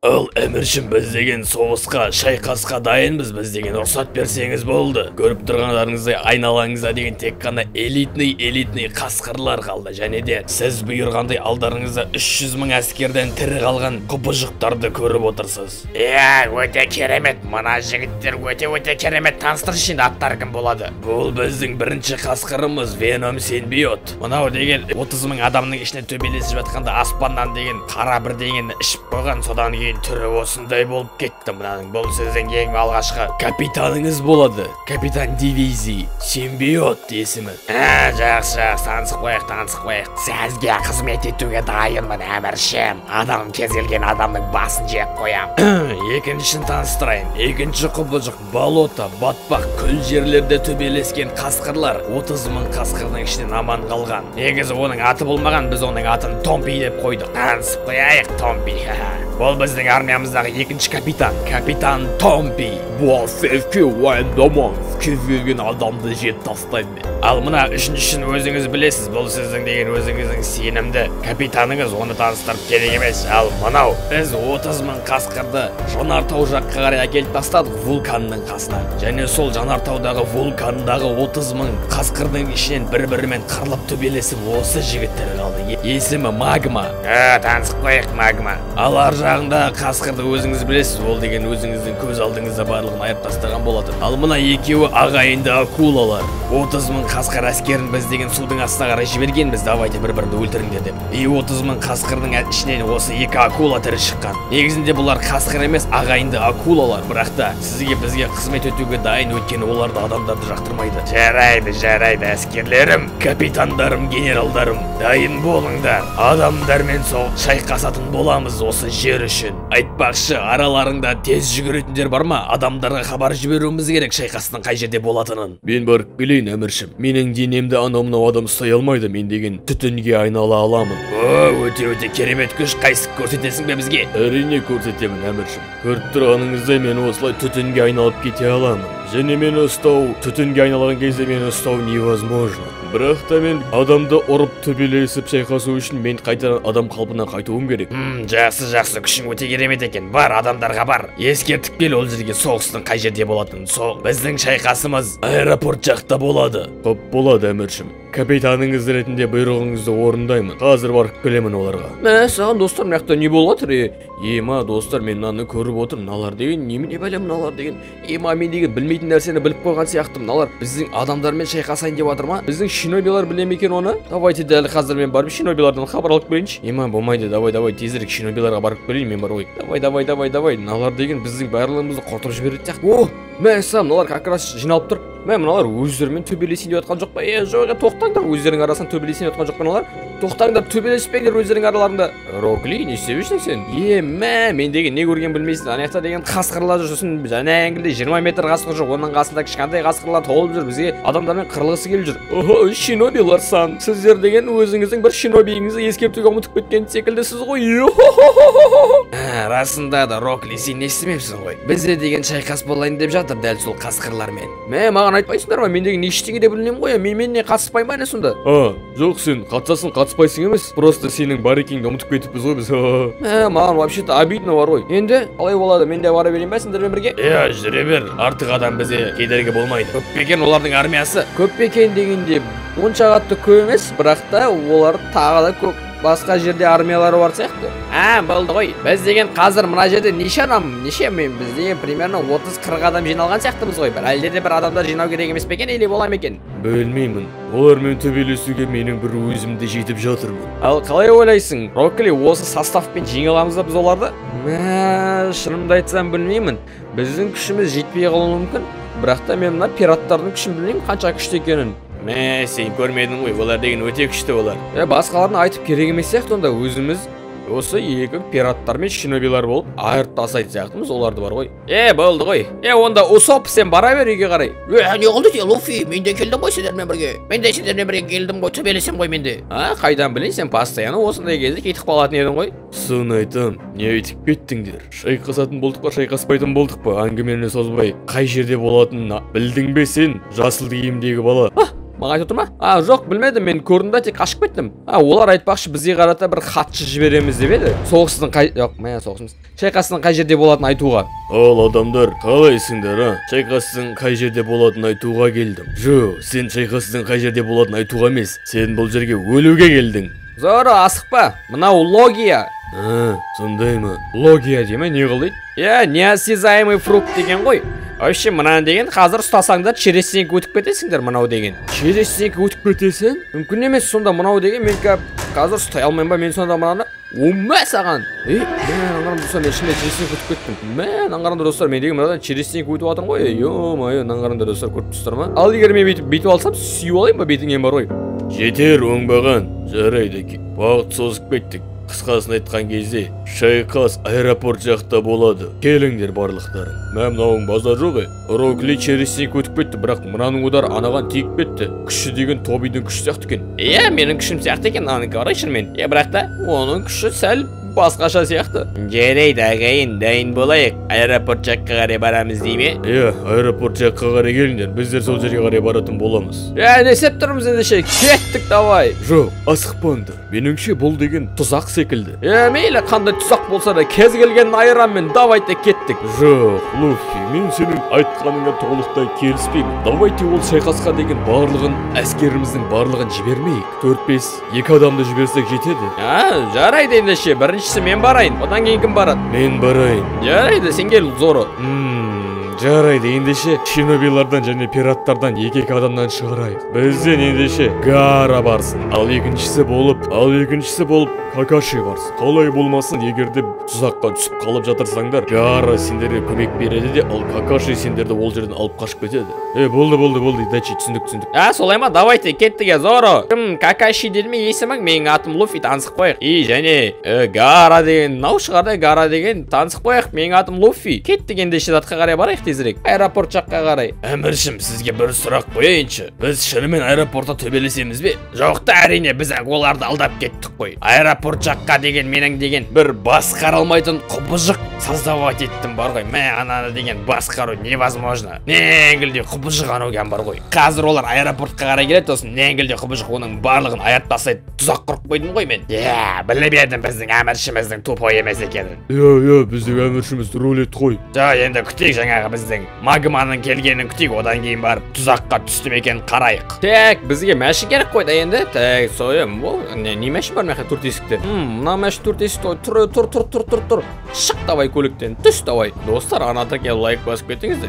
Ал әміршім, біз деген соғысқа, шайқасқа дайынбыз, біз деген рұқсат берсеңіз болды. Көріп тұрғандарыңыздай айналаңызда деген тек қана элитный қасқырлар қалды. Және де сіз бұйырғандай алдарыңызда 300 мың әскерден тірі қалған құбыжықтарды көріп отырсыз. Өте керемет. Мына жігіттер өте керемет. Таныстыршы енді, аттары кім болады? Бұл біздің бірінші қасқырымыз Веном Симбиот. Мынау деген 30 мың адамның ішіне төбелесіп жатқанда аспаннан деген қара бір дегенді ішіп қойған, содан кейін түрі осындай болып кетті. Мынаның бұл сіздің ең алғашқы капитаныңыз болады. Капитан дивизии Симбиот есімі. Жақсы, танысып қояйық. Сізге қызмет етуге дайынмын, әміршім. Адам кез келген адамның басын жеп қоям. Екіншісін таныстырайын. Екінші құбыжық болото, батпақ, көл жерлерде төбелескен қасқырлар. 30 мың қасқырдың ішінен аман қалған. Негізі оның аты болмаған, біз оның атын Томпи деп қойдық. Танысып қояйық, Томпи. Ол біздің армиямыздағы екінші капитан Томпи. Бұл сәлке уайымдаман, кез келген адамды жеп тастайды. Ал мына үшіншісін өзіңіз білесіз, бұл сіздің деген өзіңіздің сенімді капитаныңыз, оны таныстырып керек емес. Ал мынау, біз 30 мың қасқырды Жанартау жаққа қарай әкеліп тастадық, вулканның қасына. Және сол Жанартаудағы вулкандағы 30 мың қасқырдың ішінен бір-бірімен қырылып төбелесіп осы жігіттер қалды. Есімі Магма. Танысып қояйық, Магма. Ал ар жағында қасқырды өзіңіз білесіз, ол деген өзіңіздің көз алдыңызда барлығын айырып тастаған болатын. Ал мына екеуі ағайынды акулалар. 30 мың қасқыр әскерін біз деген судың астына қарай жібергенбіз, давайте бір-бірді өлтіріңдер деп. 30 мың қасқырдың ішінен осы екі акула тірі шыққан. Негізінде бұлар қасқыр емес, ағайынды акулалар, бірақ та бізге қызмет етуге дайын, өйткені оларды адамдарды жақтырмайды. Жарайды, әскерлерім, капитандарым, генералдарым, дайын болыңдар. Адамдармен шайқасатын боламыз осы жер үшін. Айтпақшы, араларыңда тез жүгіретіндер бар ма? Адамдарға хабар жіберуіміз керек шайқастың қай жерде болатынын. Мен барып келейін, әміршім. Менің денемді анау-мынау адам ұстай алмайды, мен деген түтінге айнала аламын. Өте керемет күш, қайсы көрсетесің бе бізге? Әрине көрсетемін, әміршім. Көріп тұрғаныңыздай мен осылай түтінге айналып кете аламын. Және мені ұстау, түтінге айналған кезде мені ұстау невозможно. Бірақ та мен адамды ұрып төбелесіп шайқасу үшін мен қайтадан адам қалпына қайтуым керек. Жақсы, күшің өте керемет екен. Бар, адамдарға бар. Ескертіп кел, ол жерге соғыстың қай жерде болатынын. Біздің шайқасымыз аэропорт жақта болады. Көп болады, әміршім. Капитаныңыз ретінде бұйрығыңызды орындаймын. Қазір барып келемін оларға. Саған достар, мынақта не болып жатыр? Достар, мен мынаны көріп отырмын. Мыналар деген немене бәле, мыналар деген? Мен деген білмейтін нәрсені біліп қойған сияқты. Мыналар біздің адамдармен шайқасайын деп жатыр ма? Біздің шинобилар біле ме екен оны? Давайте дәл қазір мен барып шинобилардан хабар алып келейінші. Болмайды, давай тезірек шинобиларға барып келейін, мен бар ғой. Давай. Мыналар деген біздің барлығымызды құртып жібереді сияқты. Мыналар как раз жиналып тұр. Мыналар өздерімен төбелесейін деп жатқан жоқ па? Жоқ, тоқтаңдар, өздерінің арасынан төбелесейін деп жатқан жоқ па мыналар? Тоқтаңдар, төбелеспеңдер өздерінің араларында. Рокли, не істеп жүрсің сен? Мен деген не көрген білмейсің. Анаяқта деген қасқырлар жүрсін. Жаңа әңгілде 20 метр қасқыр жоқ, оның қасында кішкентай қасқырлар толып жүр. Бізге адамдармен қырылғысы келіп жүр. Шинобилар сан. Сіздер деген өзіңіздің бір шинобиіңізді ескертуге ұмытып кеткен секілдісіз ғой. Расында да, Рокли, сен не істемепсің ғой? Бізде деген шайқас болайын деп жатыр дәл сол қасқырлармен. Маған айтпайсыңдар ма? Мен деген ештеңе де білмеймін ғой. Мен не қатыспаймын ба сонда? Жоқ, сен қатыспайсың емес. Просто сенің бар екеніңді ұмытып кетіппіз ғой біз. Маған вообще-то обидно бар ғой. Енді қалай болады? Мен де бара берейін бе сендермен бірге? Жүре бер. Артық адам бізге кедергі болмайды. Көп пе екен олардың армиясы? Көп пе екен дегенде онша қатты көп емес, бірақ та олар тағы да көп басқа жерде армиялары бар сияқты. Болды ғой. Біз деген қазір мына жерде неше біз деген примерно 30-40 адам жиналған сияқтымыз ғой. Әлде де бір адамдар жинау керек емес пе екен, или бола ма екен? Білмеймін. Олармен төбелесуге менің бір өзімді жетіп жатырмын. Ал қалай ойлайсың, Рокли, осы составпен жеңе аламыз ба біз оларды? Шынымды айтсам білмеймін. Біздің күшіміз жетпей қалуы мүмкін. Бірақ та мен мына пираттардың күшін білмеймін, қанша күшті екенін. Сен көрмедің ғой, олар деген өте күшті олар. Басқаларына айтып керек емес сияқты, онда өзіміз осы екі пираттар мен шинобилар болып айырып тастайтын сияқтымыз, оларды бар ғой. Болды ғой. Онда Усоп, сен бара бер үйге қарай. Не қылды де, Луфи? Мен де келдім ғой сендермен бірге. Мен де сендермен бірге келдім ғой, төбелесем ғой мен де. Қайдан білейін, сен постоянно осындай кезде кетіп қалатын едің ғой. Соны айтам, не айтып кеттіңдер? Шайқасатын болдық па, шайқаспайтын болдық па? Әңгімені созбай, қай жерде болатынын білдің бе сен, жасыл киімдегі бала? маған айтып отыр ма? Жоқ, білмедім, мен көрдім да тек қашып кеттім. Олар айтпақшы бізге қарата бір хатшы жібереміз деп еді. Соғыстың шайқастың қай жерде болатынын айтуға. Ал адамдар, қалайсыңдар, шайқастың қай жерде болатынын айтуға келдім. Жоқ, сен шайқастың қай жерде болатынын айтуға емес, сен бұл жерге өлуге келдің. Зоро, асықпа, мынау логия. Сондай ма? Логия деме, не қылдайды? Неосязаемый фрукт деген ғой. Вообще, мынаны деген қазір ұстасаңдар через сенің өтіп кетесіңдер, мынау деген. Через сенің өтіп кетесің? Мүмкін емес, сонда мынау деген мен қазір ұстай алмайым ба, мен сонда мынаны ома саған. Аңғарым достар, мен ішінде через сенің өтіп кеттім. Аңғарымдар достар, мен деген мынадан через сенің өтіп жатырмын ғой. Ё-майо, аңғарымдар достар, көріп тұрсыздар ма? Ал егер мен бүйтіп алсам, сүйіп алайын ба, бетіңнен бар ғой. Жетер, оңбаған. Жарайды, бағыт созып кеттік. Қысқасын айтқан кезде шайқас аэропорт жақта болады. Келіңдер барлықтарың. Мынауың базар жоқ. Рокли через сенің өтіп кетті, бірақ мынаның удары анаған тиіп кетті. Күші деген Тобидің күші сияқты екен. Менің күшім сияқты екен, аныкі қарай шынымен. Бірақ та оның күші сәл басқаша сияқты. Жарайды ағайын, дайын болайық. Аэропорт жаққа қарай барамыз дей ме? Аэропорт жаққа қарай келіңдер. Біздер сол жерге қарай баратын боламыз. Не істеп тұрмыз ендеше? Кеттік, давай. Жоқ, асықпаңдар. Меніңше бұл деген тұзақ секілді. Мейлі, қандай тұзақ болса да кез келген айранмен давайте кеттік. Жоқ, Луффи, мен сенің айтқаныңа толықтай келіспеймін. Давайте ол шайқасқа деген әскеріміздің барлығын жібермейік. 4-5 адамды жіберсек жетеді. Жарайды ендеше, біріншісі мен барайын, одан кейін кім барады? Мен барайын. Жарайды, сен кел, Зоро. Жарайды, ендеше шинобилардан және пираттардан 2 адамнан шығарайық. Бізден ендеше Гара барсын. Ал екіншісі болып Какаши барсын. Қалай болмасын, егерде тұзаққа түсіп қалып жатырсаңдар, Гара сендерге көмек береді де, ал Какаши сендерді ол жерден алып қашып кетеді. Болды, дачи, түсіндік. Солай ма, давайте кеттік, Зоро. Кім, Какаши деді ме есімің? Менің атым Луффи, танысып қояйық. Және Гара деген, нау шығарды, Гара деген танысып қояйық. Менің атым Луффи. Кеттік ендеше затқа қарай барайық тезірек. Аэропорт жаққа қарай. Әміршім, сізге бір сұрақ қояйыншы. Біз шынымен аэропортта төбелесеміз бе? Жоқты, әрине, біз оларды алдап кеттік қой. Аэропорт жаққа деген менің деген бір басқара алмайтын құбыжық создавать еттім бар ғой. Ананы деген басқару невозможно. Ненгілде құбыжық анауген бар ғой. Қазір олар аэропортқа қарай келеді, сосын ненгілде құбыжық оның барлығын аяп тастайды. Тұзақ құрып қойдым ғой мен. Біліп едім біздің әміршіміздің тупой емес екенін. Біздің әміршіміз рулет қой. Енді күтейік, жаңағы біздің магманың келгенін күтейік, одан кейін барып тұзаққа түсті ме екенін қарайық. Бізге мәшін керек қой да енді. Не мәшін бар меқа 4 есікте? Мына мәшін 4 есікте. Тұр. Шық, давай көліктен, түс, давай. Достар, анатаке лайк басып кетіңіздер.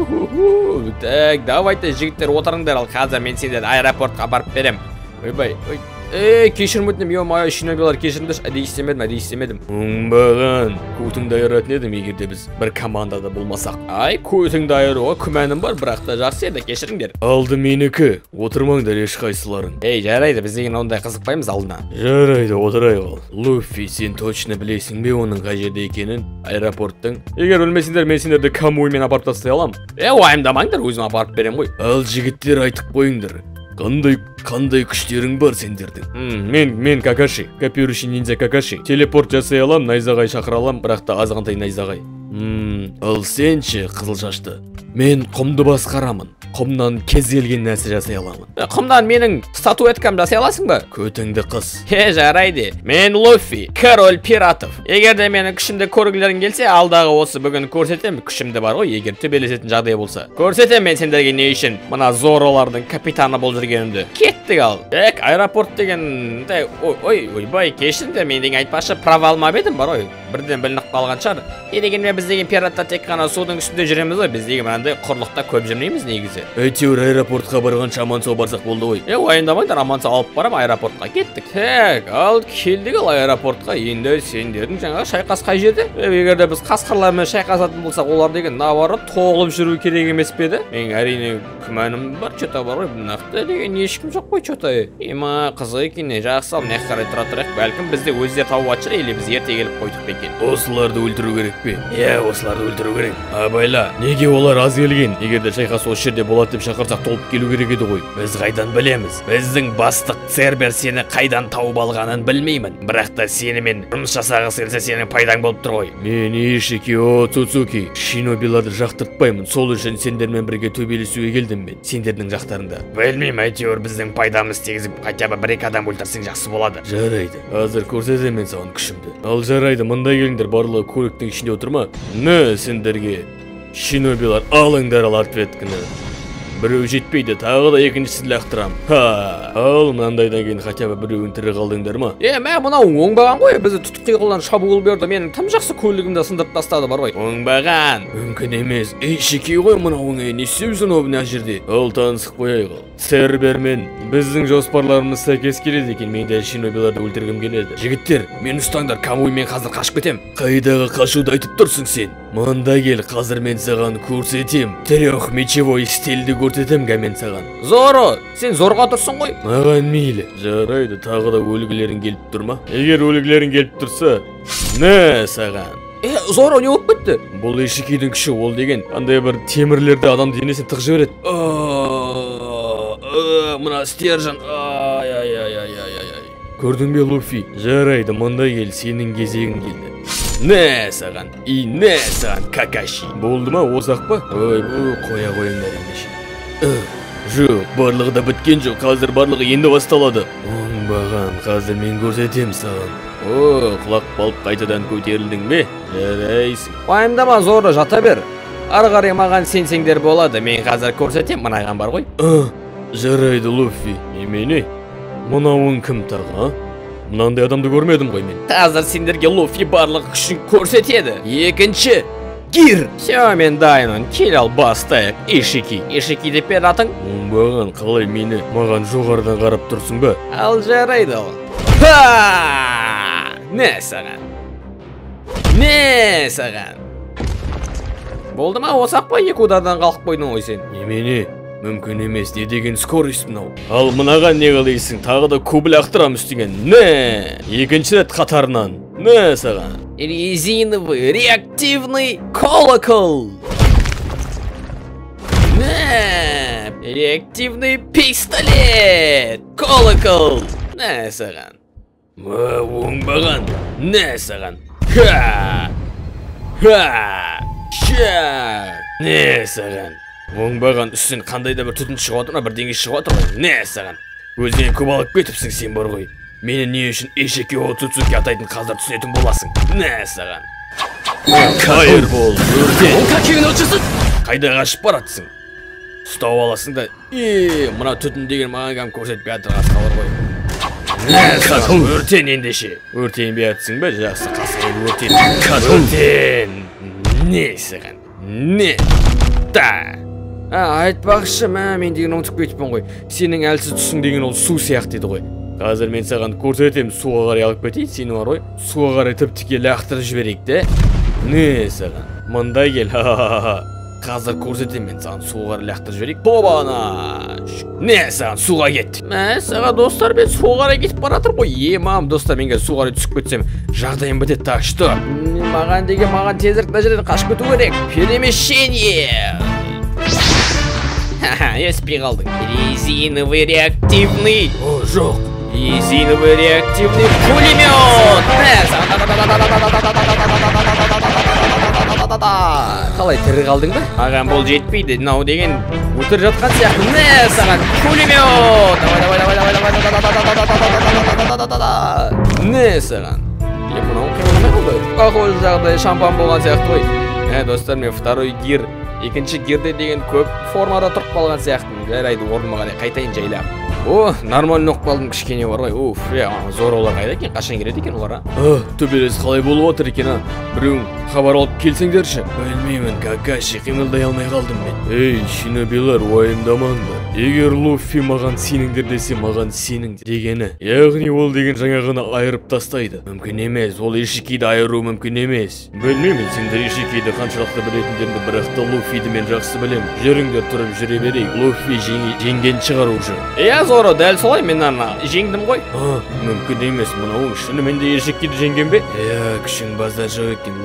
Давайте жігіттер отырыңдар, ал қазір мен сендерді аэропортқа барып берем. Кешірім өтінем, ё-майо, шинобилар кешірімдер, әдей істемедім. Оңбаған, көтіңді айыратын едім, егерде біз бір командада болмасақ. Көтіңді айыруға күмәнім бар, бірақ та жақсы еді, кешіріңдер. Алды менікі, отырмаңдар ешқайсыларың. Жарайды, біз деген ондай қызықпаймыз алдына. Жарайды, отырайық ал. Луффи, сен точно білесің бе оның қай жерде екенін, аэропорттың? Егер өлмесіңдер, мен сендерді конвоймен апарып тастай алам. Уайымдамаңдар, өзім апарып берем ғой. Ал жігіттер айтып қойыңдар. Қандай күштерің бар сендердің? Мен Какаши, копирующий ниндзя Какаши. Телепорт жасай алам, найзағай шақыра алам, бірақ та азғантай найзағай. Ал сенші, қызыл шашты. Мен құмды басқарамын. Құмнан кез келген нәрсе жасай аламын. Құмдан менің статуэткам жасай аласың ба? Көтіңді қыз. Жарайды. Мен Луффи, король пиратов. Егер де менің күшімді көргілерің келсе, алдағы осы бүгін көрсетем. Күшімді бар ғой, егер төбелесетін жағдай болса. Көрсетем мен сендерге не үшін мына Зоролардың капитаны бол жүргенімді. Кеттік ал. Аэропорт деген, ойбай, кешіріңдер, мен деген айтпашы права алмап бар ғой. Бірден білініп қалған шығар. Дегенмен біз деген пираттар тек қана судың үстінде жүреміз ғой. Біз деген мынандай құрлықта көп жүрмейміз негізі. Әйтеуір аэропортқа барғанша аман-сау барсақ болды ғой. Уайымдамаңдар, аман-сау алып барам аэропортқа. Кеттік. Ал келдік ал аэропортқа. Енді сендердің жаңа шайқас қай жерде? Егер де біз қасқырлармен шайқасатын болсақ, олар деген навары тоғылып жүру керек емес пе еді? Мен әрине күмәнім бар, чөта бар ғой. Нақты деген ешкім жоқ қой, чөта. Қызық екен, жақсы ал, не қарай тұрайық. Бәлкім бізде өздері тауып жатыр, или біз ерте келіп қойдық екен. Осыларды өлтіру керек пе? Осыларды өлтіру керек. Абайла, неге олар аз келген. Егерде шайқас осы жерде болады деп шақырсақ толып келу керек еді ғой. Біз қайдан білеміз? Біздің бастық Цербер сені қайдан тауып алғанын білмеймін. Бірақ та сенімен жұмыс жасағысы келсе сенің пайдаң болып тұр ғой. Мен Ишики Оцуцуки шинобиларды жақтыртпаймын. Сол үшін сендермен бірге төбелесуге келдім мен. Сендердің жақтарында. Білмеймін, әйтеуір біздің пайдамыз тигізіп хотя бы бір-екі адам өлтірсең жақсы болады. Жарайды. Қазір көрсетемін мен саған күшімді. Ал жарайды, мында келіңдер, барлығы көліктің ішінде отырма. Не сендерге шинобилар алыңдар ал ответкіні. Біреу жетпейді, тағы да екіншісін лақтырам. Ал мынандайдан кейін хотя бы біреуін тірі қалдыңдар ма? Мә мынау оңбаған ғой, бізді тұтық қиғылдан шабуыл берді. Менің тым жақсы көлігімді сындырып тастады бар ғой. Оңбаған. Мүмкін емес. Шеки ғой мынауың, не істеусің мына жерде? Ал танысып қояйық. Цербермен біздің жоспарларымыз сәйкес келеді екен. Мен де шинобиларды өлтіргім келеді. Жігіттер, мені ұстаңдар, конвой мен қазір қашып кетем. Қайдағы қашуды айтып тұрсың сен? Мында кел, қазір мен саған көрсетем. Трех мечевой стильді көрсетем мен саған. Зоро, сен зорға тұрсың ғой? Маған мейлі. Жарайды, тағы да өлгілерің келіп тұр ма? Егер өлгілерің келіп тұрса, не саған? Зоро, не болып кетті? Бұл Ишикидің күші, ол деген андай бір темірлерді адам денесіне тық жібереді. Мына стержен. Көрдің бе, Луфи? Жарайды, мында кел, сенің кезегің келді. Не саған, не саған, Какаши. Болды ма, осақ па? Ой, қоя қойыңдар ендеше. Жоқ, барлығы да біткен жоқ, қазір барлығы енді басталады. Оңбаған, қазір мен көрсетем саған. Құлақ балып қайтадан көтерілдің бе? Жарайсың. Уайымдама, Зоро, жата бер. Ары қарай маған сенсеңдер болады, мен қазір көрсетем, мынаған бар ғой. Жарайды, Луфи. Немене? Мынауың кім тағы, Мынандай адамды көрмедім ғой мен. Қазір сендерге Луфи барлық күшін көрсетеді. Екінші, Гир. Все, мен дайынмын. Кел ал бастайық. Ишики. Ишики деп бер атың. Оңбаған, қалай мені маған жоғарыдан қарап тұрсың ба? Ал жарайды ол. Не саған? Не саған? Болды ма, осақ па, екі удардан қалқып қойдың ғой сен? Немене? Мүмкін емес, не деген скорость мынау. Ал мынаған не қалайсың? Тағы да кубл ақтырам үстіңен. Не? Екінші рет қатарынан. Не саған? Резиновый реактивный колокол. Не? Реактивный пистолет. Колокол. Не саған? Оңбаған. Не саған? Не саған? Оңбаған, үстен қандай да бір түтін шығып отыр ма, бірдеңе шығып отыр ғой. Не саған? Өзінен көп алып кетіпсің сен бар ғой. Мені не үшін Ишики Оцуцуки атайтын қазір түсінетін боласың. Не саған? Қайыр бол, өртен. Қайда қашып баратсың? Ұстау аласың да, мына түтін деген маған кәм көрсетпей атырғасы қалар ғой. Не саған? Өртен ендеше. Өртенбей атсың ба? Жақсы, қасымен өртен. Өртен. Не саған? Не? Да. Айтпақшы, мен деген ұмытып кетіппін ғой. Сенің әлсіз түсің деген ол су сияқты еді ғой. Қазір мен саған көрсетем, суға қарай алып кетейін, сені бар ғой. Суға қарай тіп-тіке лақтырып жіберейік те. Не саған? Мында кел. Қазір көрсетем мен саған, суға қарай лақтырып жіберейік. Тобана. Не саған, суға кет. Саған достар, мен суға қарай кетіп баратыр ғой. Мам, достар, менге суға қарай түсіп кетсем, жағдайым бітеді, так что. Маған тезірек мына жерден қашып кету керек. Перемещение. Еспей қалдың. Резиновый реактивный. Жоқ. Резиновый реактивный пулемет. Қалай, тірі қалдың ба? Маған бұл жетпейді. Мынау деген өлтіріп жатқан сияқты. Не саған пулемет. Не саған? Мынау қимылмай қалды. Похоже, жағдай шампан болған сияқты ғой. Достар, мен второй гир, екінші гирде деген көп формада тұрып қалған сияқты. Жарайды, орныма қарай қайтайын жайлап. Нормально оқып қалдым, кішкене бар ғой. Зоролар қайда екен, қашан келеді екен олар? Төбелес қалай болып отыр екен? Біреуің хабар алып келсеңдерші. Білмеймін, Какаши, қимылдай алмай қалдым мен. Шинобилар, уайымдамаңдар. Егер Луфи маған сеніңдер десе, маған сеніңдер дегені. Яғни ол деген жаңағыны айырып тастайды. Мүмкін емес, ол Ишикиді айыру мүмкін емес. Білмеймін, сендер Ишикиді қаншалықты білетіндеріңді, бірақ та Луфиді мен жақсы білемін. Жүріңдер, тұрып жүре берейік. Луфи жеңген шығар уже. Зоро, дәл солай, мен жеңдім ғой. Мүмкін емес, мынау шынымен де Ишикиді жеңген бе? Күшің базар жоқ екен, Луфи.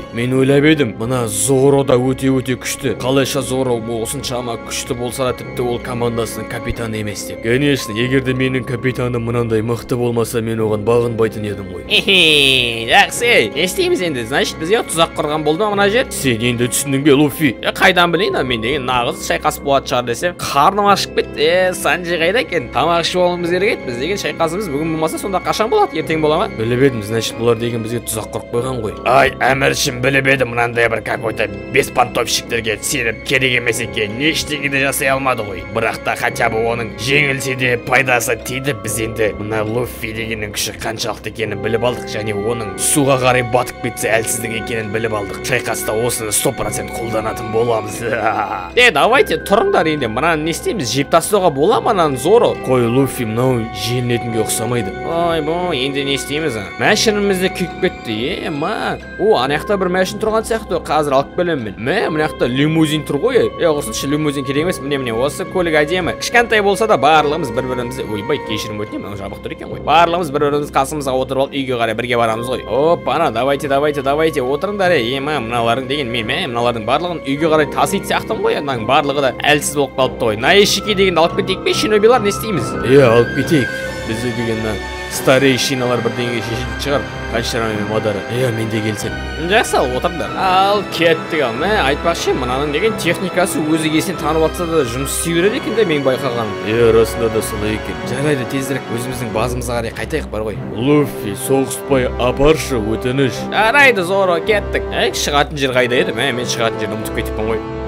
Мен ойлап едім, мына Зоро да өте күшті. Қалайша Зоро осыншама күшті болса да тіпті ол командасының капитаны емес деп. Конечно, егерде менің капитаным мынандай мықты болмаса, мен оған бағынбайтын едім ғой. Жақсы, не істейміз енді? Значит, бізге тұзақ құрған болды ма мына жер? Сен енді түсіндің бе, Луфи? Қайдан білейін, мен деген нағыз шайқас болады шығар десем, қарным ашып кетті. Санджи қайда екен? Тамақ ішіп алуымыз керек еді. Біз деген шайқасымыз бүгін болмаса, сонда қашан болады? Ертең бола ма? Біліп едім, значит, бұлар деген бізге тұзақ құрып қойған ғой. Ай, әміршім, біліп едім, мынандай бір какой-то беспонтовщиктерге сеніп керек емес екен. Ештеңе де жасай алмады ғой. Бірақ та хотя бы оның жеңілсе де пайдасы тиді. Біз енді мына Луфи дегеннің күші қаншалықты екенін біліп алдық, және оның суға қарай батып кетсе әлсіздік екенін біліп алдық. Шайқаста осыны 100% қолданатын боламыз. Давайте тұрыңдар енді. Мынаны не істейміз? Жеп тастауға бола ма мынаны Зоро? Қой, Луфи, мынау желінетінге ұқсамайды. Ойбой, енді не істейміз? Мәшініміз де күйіп кетті. Ана жақта бір мәшін тұрған сияқты. Қазір алып келемін мен. Мына жақта лимузин тұр ғой. Құрсыншы лимузин керек емес. Міне осы көлік әдемі. Кішкентай болса да барлығымыз бір-бірімізді, ойбай, кешірім өтінемін, мынау жабық тұр екен ғой. Барлығымыз бір-біріміз қасымызға отырып алып үйге қарай бірге барамыз ғой. Опана, давайте отырыңдар. Мыналардың деген мыналардың барлығын үйге қарай тасиды сияқтымын ғой. Мынаның барлығы да әлсіз болып қалыпты ғой. Наешики дегенді алып кетейік пе, шинобилар, не істейміз? Алып кетейік. Бізде деген старейшиналар бірдеңе шешетін шығар. Қаншырама мен Мадара. Мен де келсем. Жақсы, отырыңдар. Ал кеттік. Айтпақшы, мынаның деген техникасы өзі есін танып атса да жұмыс істей береді екен де, мен байқағаным. Расында да солай екен. Жарайды, тезірек өзіміздің базымызға қарай қайтайық бар ғой. Луфи, соғыспай апаршы, өтініш. Жарайды, Зоро, кеттік. Шығатын жер қайда еді? Мен шығатын жерді ұмытып кетіппін ғой.